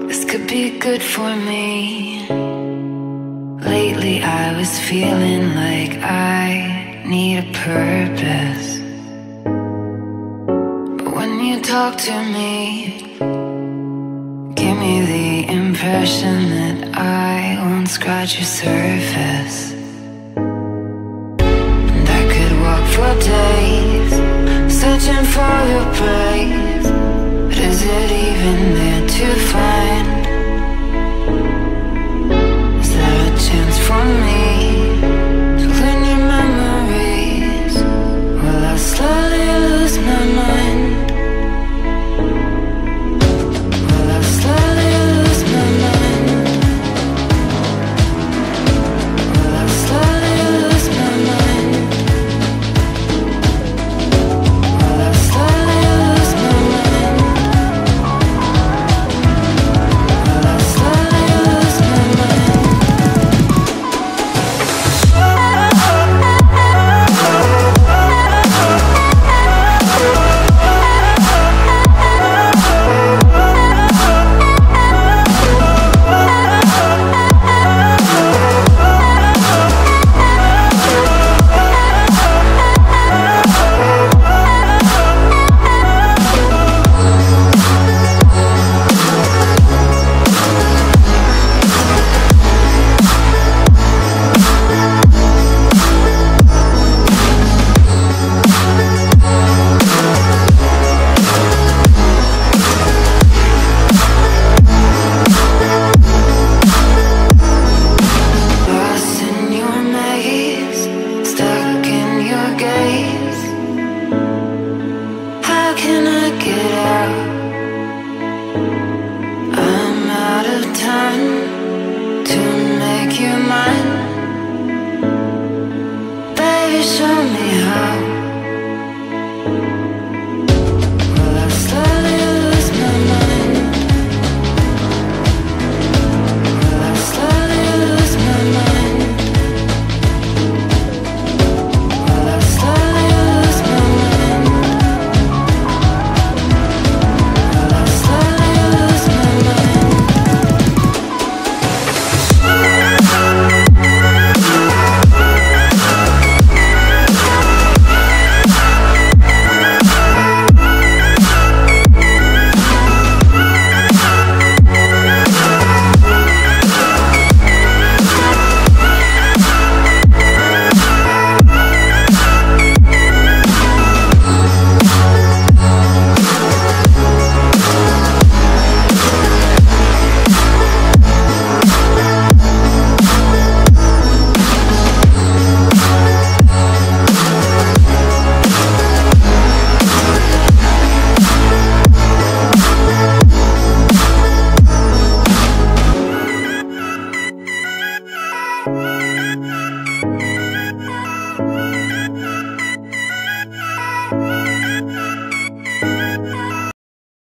This could be good for me. Lately I was feeling like I need a purpose, but when you talk to me, give me the impression that I won't scratch your surface. And I could walk for days searching for your praise,